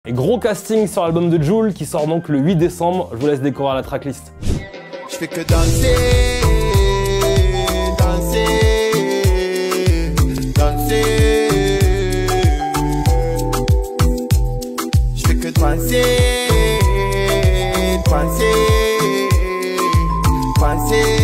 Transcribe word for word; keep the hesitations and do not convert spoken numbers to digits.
Et gros casting sur l'album de Jul qui sort donc le huit décembre. Je vous laisse découvrir la tracklist. Je fais que danser, danser, danser. Je fais que penser, penser, penser.